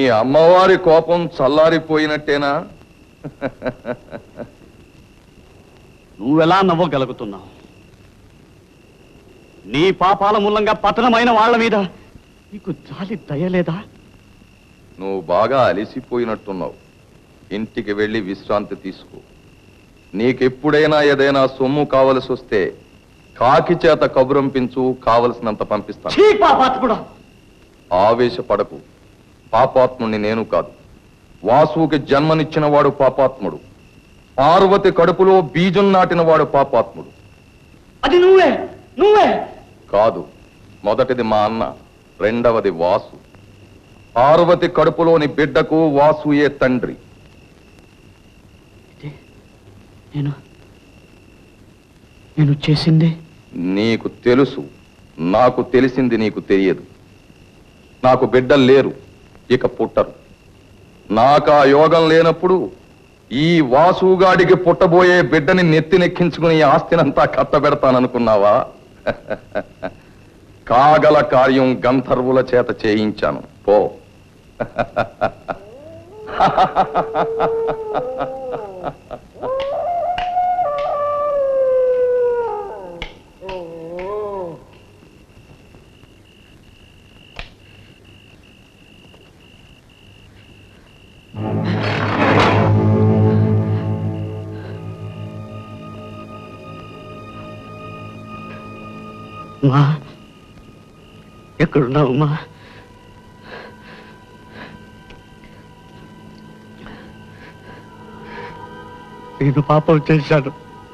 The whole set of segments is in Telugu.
అమ్మవారి కోపం చల్లారిపోయినట్టేనా? నువ్వెలా నవ్వగలుగుతున్నావు? నీ పాపాల మూలంగా పతనమైన వాళ్ళ మీద నీకు జాలి దయలేదా? నువ్వు బాగా అలిసిపోయినట్టున్నావు. ఇంటికి వెళ్ళి విశ్రాంతి తీసుకో. నీకెప్పుడైనా ఏదైనా సొమ్ము కావలసి వస్తే కాకి చేత కబురంపించు, కావలసినంత పంపిస్తాను. ఆవేశపడకు. పాపాత్ముడిని నేను కాదు. వాసుకి జన్మనిచ్చిన వాడు పాపాత్ముడు. పార్వతి కడుపులో బీజం నాటిన వాడు పాపాత్ముడు. అది నువ్వే నువ్వే కాదు. మొదటిది మా అన్న, రెండవది వాసు. పార్వతి కడుపులోని బిడ్డకు వాసుయే తండ్రి. నేను చేసింది నీకు తెలుసు, నాకు తెలిసింది నీకు తెలియదు. నాకు బిడ్డలు లేరు, ఇక పుట్టరు. నాకా యోగం లేనప్పుడు ఈ వాసుగాడికి పుట్టబోయే బిడ్డని నెత్తినెక్కించుకుని ఆస్తినంతా కట్టబెడతాననుకున్నావా? కాగల కార్యం గంధర్వుల చేత చేయించాను. పో. మా ఎక్కడున్నావు? మా నేను పాపం చేశాను.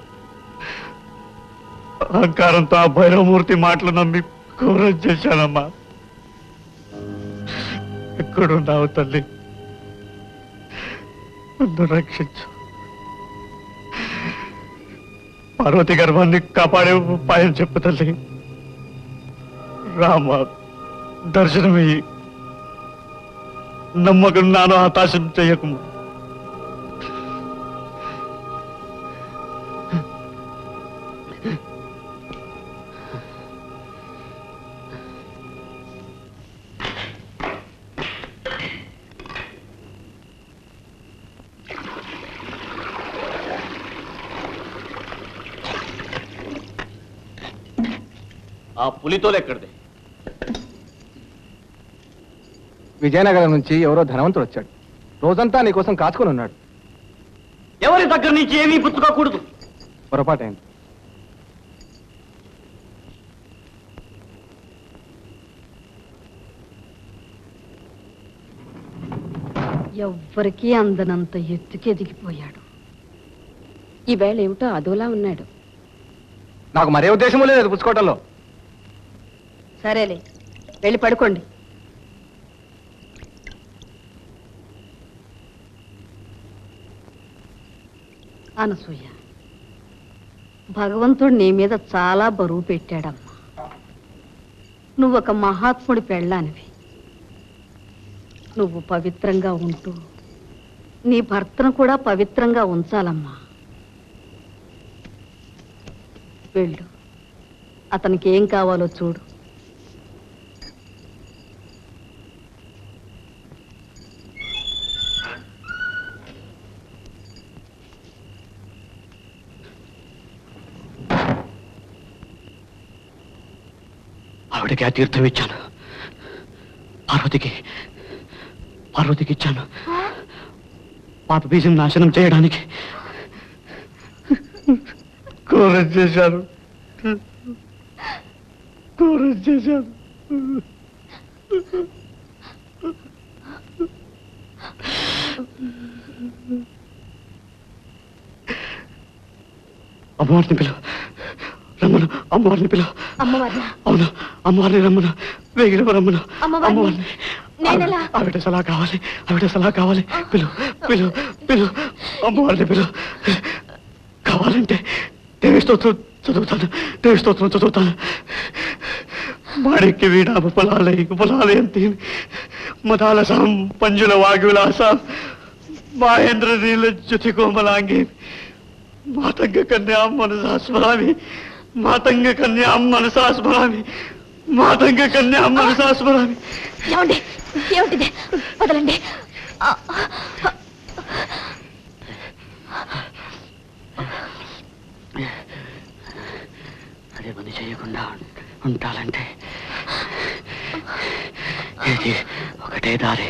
అహంకారంతో ఆ భైరవమూర్తి మాటలు నమ్మి ఘోరం చేశానమ్మా. ఎక్కడున్నావు తల్లి? నన్ను రక్షించు. పార్వతి గర్భాన్ని కాపాడే ఉపాయం చెప్పు తల్లి. రామ, దర్శనమయ్యి నమ్మకం నాను హతాశం చెయ్యకు. ఆ పులితోలు ఎక్కడిది? విజయనగరం నుంచి ఎవరో ధనవంతుడు వచ్చాడు. రోజంతా నీకోసం కాచుకొని ఉన్నాడు. ఎవరి దగ్గర నుంచి ఏమీ పుచ్చుకోకూడదు. పొరపాటైంది. ఎవ్వరికీ అందనంత ఎత్తుకి ఎదిగిపోయాడు. ఈవేళ ఏమిటో అదోలా ఉన్నాడు. నాకు మరే ఉద్దేశము లేదు పుచ్చుకోవటంలో. సరేలే, వెళ్ళి పడుకోండి. అనసూయ, భగవంతుడు నీ మీద చాలా బరువు పెట్టాడమ్మా. నువ్వొక మహాత్ముడి పెళ్ళానివి. నువ్వు పవిత్రంగా ఉంటూ నీ భర్తను కూడా పవిత్రంగా ఉంచాలమ్మా. వెళ్ళు, అతనికి ఏం కావాలో చూడు. ఆవిడకి ఆ తీర్థం ఇచ్చాను. పార్వతికి ఇచ్చాను. పాప బీజం నాశనం చేయడానికి. ఘోరం చేశాను. అమ్మవారిని పిలువ, రమ్మను. అమ్మవారిని పిలువ. అవును, అమ్మవారిని రమ్మను. వేగిన రమ్మను. అమ్మవారిని. ఆవిడ సలహా కావాలి. పిలువ. అమ్మవారిని పిలువ. కావాలంటే దేవి స్తోత్రం చదువుతాను. మాణిక్య వీణామ ఫలాలయంతి మదాలసాం పంజుల వాగ్విలాసాం మహేంద్ర నీల జ్యుతి కోమలాంగి మాతంగ కన్యాం మనసా స్మరామి. ఏమండి, ఏమిటిది? వదలండి. అదే పని చేయకుండా ఉంటాలంటే ఇది ఒకటే దారి.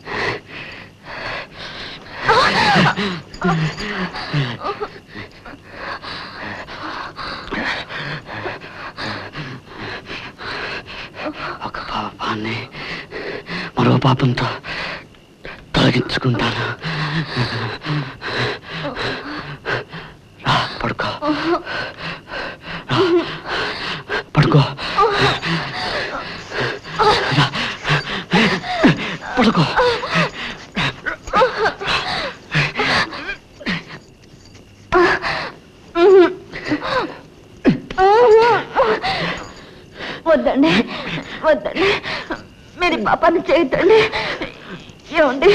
ఒక పాపాన్ని మరో పాపంతో తొలగించుకుంటాను. రా, పడుకో. పడుకో. పడుకో. వద్దండి, వద్దండి, మీరు పాపాన్ని చేయొద్దండి. ఏమండి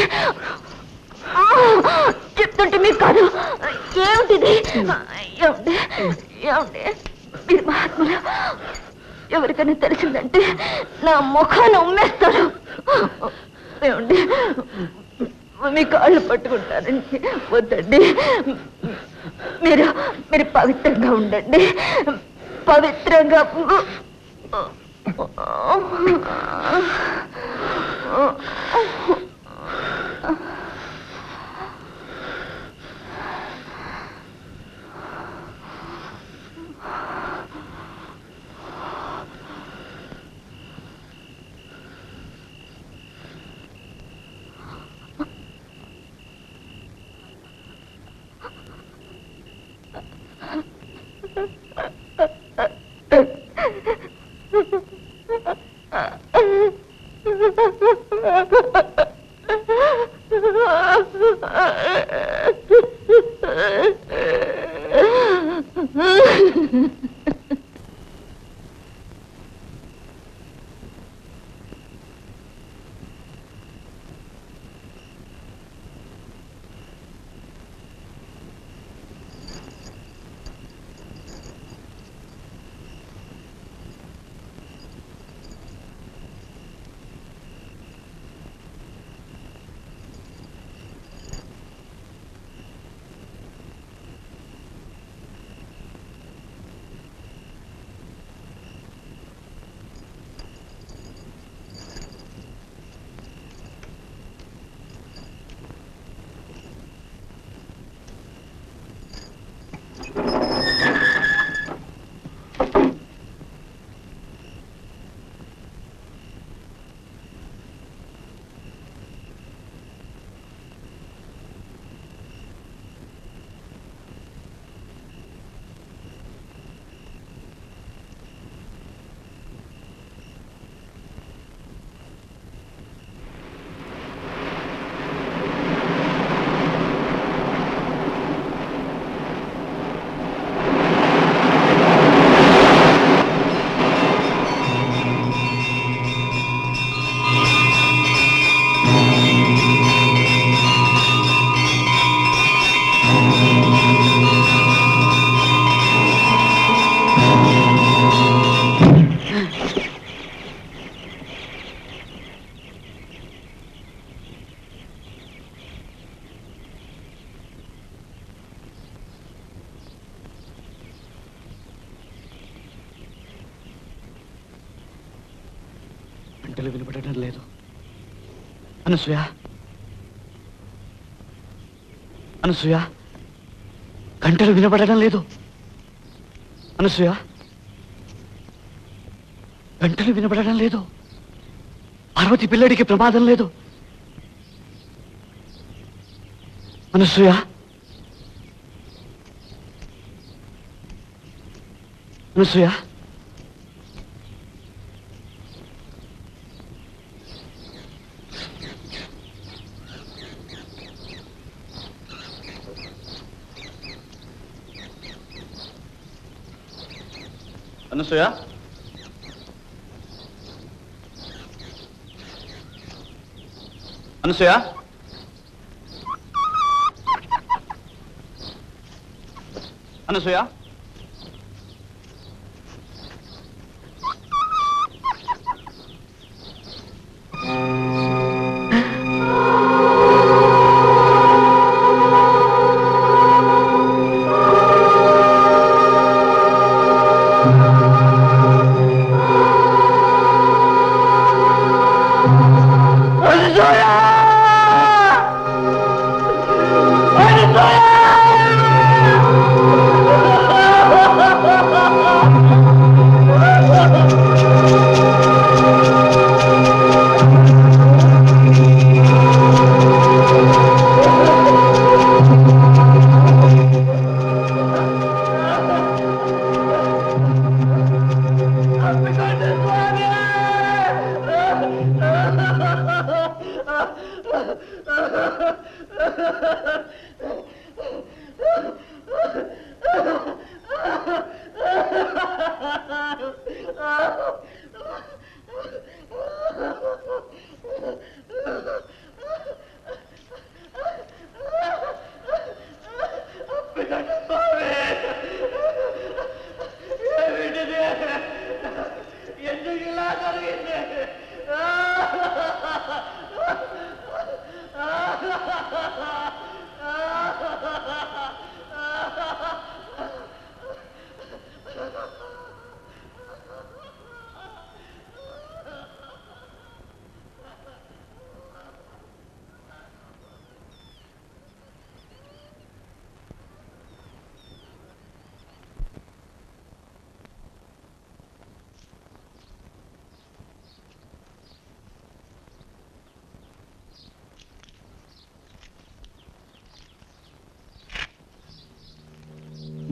చెప్తుంటే మీకు కాదు. ఏమిటిది? ఏమండి, ఏమండి, మీరు మహాత్ములు. ఎవరికైనా తెలిసిందంటే నా ముఖాన్ని ఉమ్మేస్తారు. ఏమండి, మీ కాళ్ళు పట్టుకుంటారండి. వద్దండి, మీరు మీరు పవిత్రంగా ఉండండి. పవిత్రంగా. గంటలు వినపడటం లేదు. అనసూయ, అనసూయ, గంటలు వినపడటం లేదు. అనసూయ, గంటలు వినపడటం లేదు. పార్వతి పిల్లడికి ప్రమాదం లేదు. అనసూయ, అనసూయ, అనసూయ, అనసూయ, అనసూయ,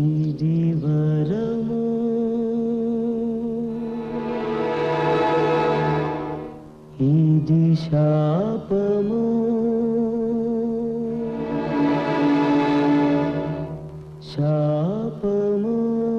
ఇది వరము ఇది శాపము శాపము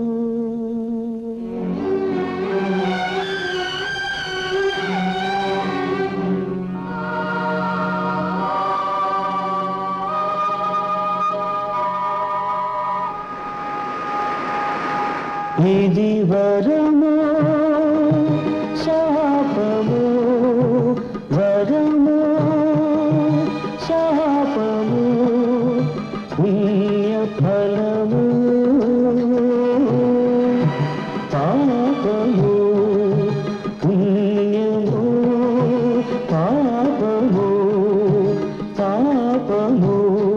ఇది వరము శాపము వరము శాపము పుణ్యఫలము పాపము పుణ్యము పాపము పాపము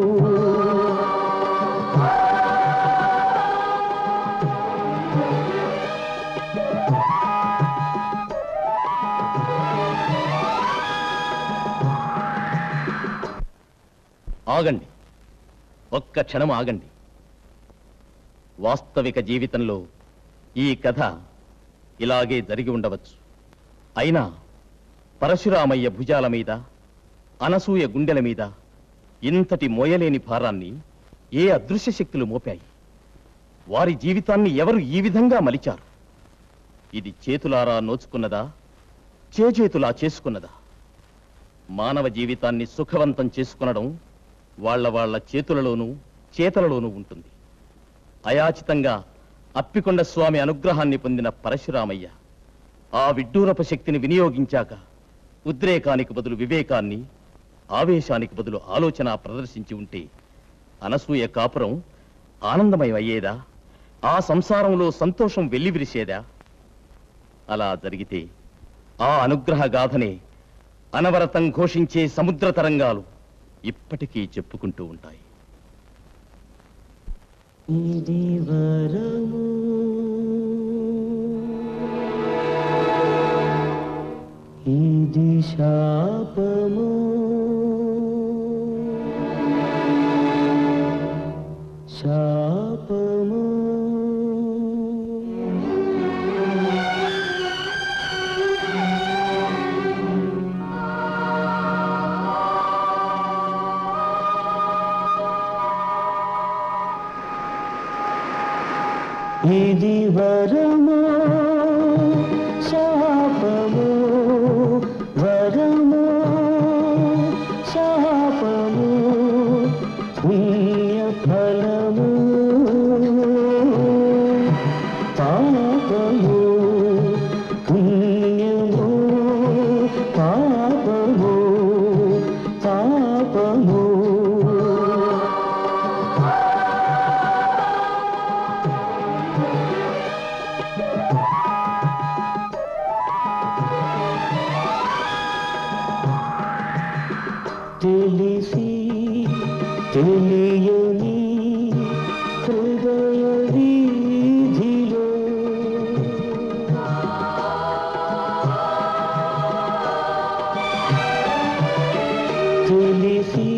ఆగండి, ఒక్క క్షణం ఆగండి. వాస్తవిక జీవితంలో ఈ కథ ఇలాగే జరిగి ఉండవచ్చు. అయినా పరశురామయ్య భుజాల మీద, అనసూయ గుండెల మీద ఇంతటి మోయలేని భారాన్ని ఏ అదృశ్య శక్తులు మోపాయి? వారి జీవితాన్ని ఎవరు ఈ విధంగా మలిచారు? ఇది చేతులారా నోచుకున్నదా, చేతులా చేసుకున్నదా? మానవ జీవితాన్ని సుఖవంతం చేసుకునడం వాళ్ళ చేతులలోనూ చేతలలోనూ ఉంటుంది. అయాచితంగా అప్పికొండ స్వామి అనుగ్రహాన్ని పొందిన పరశురామయ్య ఆ విడ్డూరపు శక్తిని వినియోగించాక ఉద్రేకానికి బదులు వివేకాన్ని, ఆవేశానికి బదులు ఆలోచన ప్రదర్శించి ఉంటే అనసూయ కాపురం ఆనందమయం అయ్యేదా? ఆ సంసారంలో సంతోషం వెల్లివిరిసేదా? అలా జరిగితే ఆ అనుగ్రహ గాథనే అనవరతం ఘోషించే సముద్ర తరంగాలు ఇప్పటికీ చెప్పుకుంటూ ఉంటాయి. ఇది వరము ఇది శాపము శాపము ఇది వరము శాపము వరము శాపము పుణ్యఫలము పాపము పుణ్యము పాపము పాపము తెలిసి తెలియని హృదయ వీధిలో తెలిసి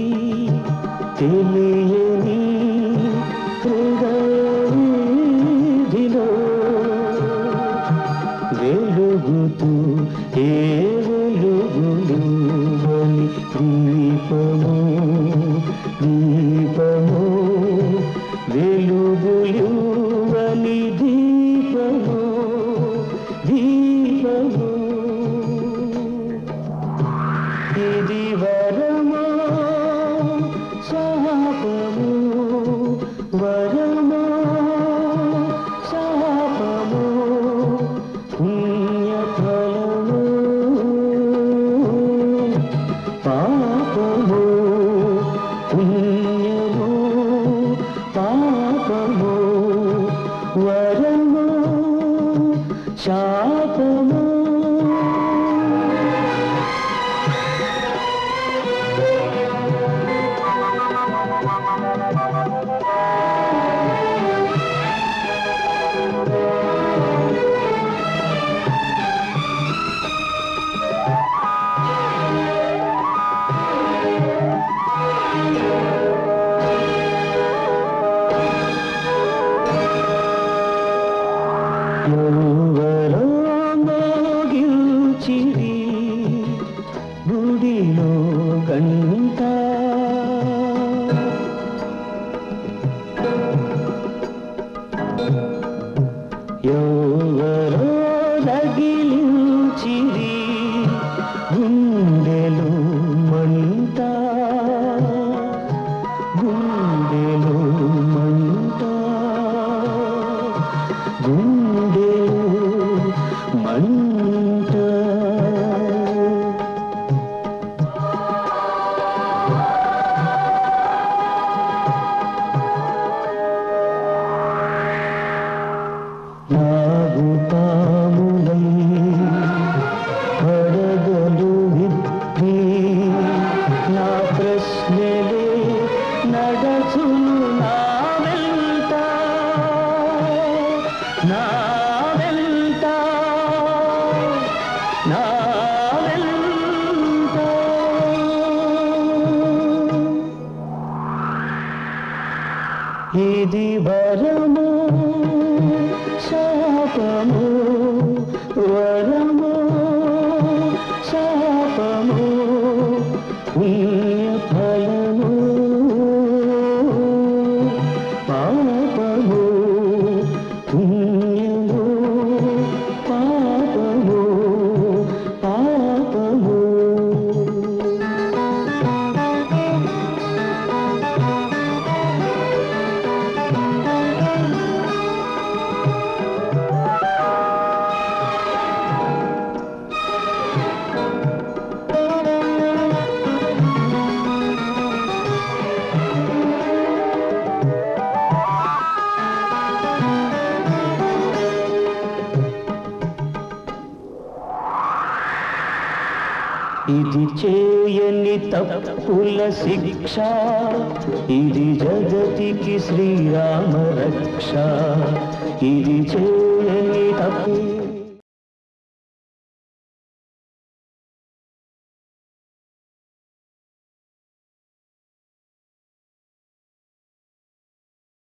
తెలియని హృదయ వీధిలో వెలుగుతూ ఏ వెలుగులు దీపము దీపము వెలుగులువని దీపము దీపము ఇది వరము శాపము వరము శాపము పుణ్యఫలము పాపము పుణ్యము పాపము వరము శాపము ఎవరో రగిలించిరి గుండెలు మంట గుండెలు మంట గుండెలు మంట నాగుపాములై పడగలు విప్పి నా ప్రశ్నలే నడచును నా వెంట నా వెంట నా వెంట ఇది వరము శాపము వరము శాపము పుణ్యఫలము పాపము పుణ్యము పాపము పాపము ఇది చేయని తప్పుల శిక్ష ఇది జగతికి శ్రీరామ రక్ష ఇది చేయని తప్పు